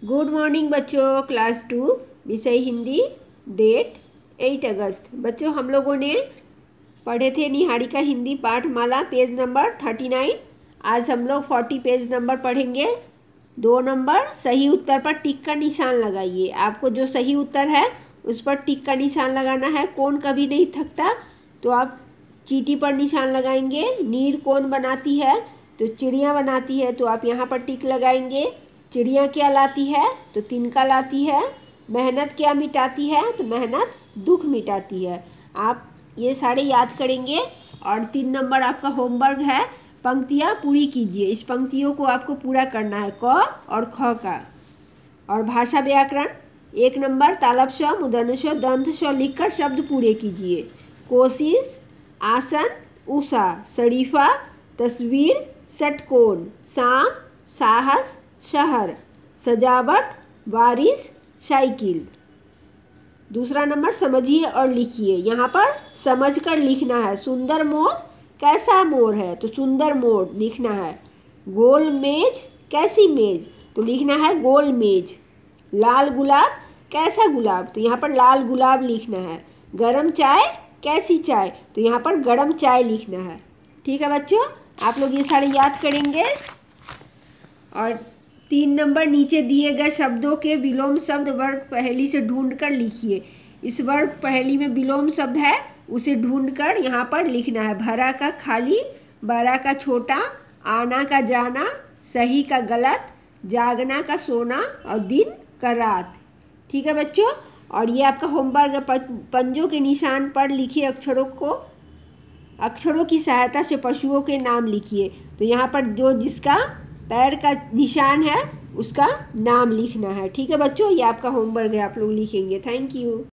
Good morning बच्चों। Class 2 विषय Hindi, date 8 अगस्त। बच्चों हम लोगों ने पढ़े थे निहारिका हिंदी पाठमाला पेज नंबर 39। आज हम लोग 40 पेज नंबर पढ़ेंगे। 2 नंबर सही उत्तर पर टिक का निशान लगाइए। आपको जो सही उत्तर है उस पर टिक का निशान लगाना है। कौन कभी नहीं थकता, तो आप चीटी पर निशान लगाएंगे। नीर कौन बनाती है, तो चिड़िया बनाती है, तो आप यहाँ पर टिक लगाएंगे। चिड़िया क्या लाती है, तो तिनका लाती है। मेहनत क्या मिटाती है, तो मेहनत दुख मिटाती है। आप ये सारे याद करेंगे। और 3 नंबर आपका होमवर्क है, पंक्तियाँ पूरी कीजिए। इस पंक्तियों को आपको पूरा करना है, क और ख का। और भाषा व्याकरण 1 नंबर तालब श, मूर्धन्य ष, दंत श लिखकर शब्द पूरे कीजिए। कोशिश, आसन, उषा, शरीफा, तस्वीर, षटकोण, शाम, साहस, शहर, सजावट, बारिश, साइकिल। दूसरा नंबर समझिए और लिखिए। यहाँ पर समझकर लिखना है। सुंदर मोर कैसा मोर है, तो सुंदर मोर लिखना है। गोल मेज कैसी मेज, तो लिखना है गोल मेज। लाल गुलाब कैसा गुलाब, तो यहाँ पर लाल गुलाब लिखना है। गरम चाय कैसी चाय, तो यहाँ पर गरम चाय लिखना है। ठीक है बच्चों, आप लोग ये सारे याद करेंगे। और 3 नंबर नीचे दिए गए शब्दों के विलोम शब्द वर्ग पहेली से ढूंढकर लिखिए। इस वर्ग पहेली में विलोम शब्द है, उसे ढूंढकर यहाँ पर लिखना है। भरा का खाली, बड़ा का छोटा, आना का जाना, सही का गलत, जागना का सोना और दिन का रात। ठीक है बच्चों, और ये आपका होमवर्क है। पंजों के निशान पर लिखिए अक्षरों की सहायता से पशुओं के नाम लिखिए। तो यहाँ पर जो जिसका पैर का निशान है उसका नाम लिखना है। ठीक है बच्चों, ये आपका होमवर्क है, आप लोग लिखेंगे। Thank you.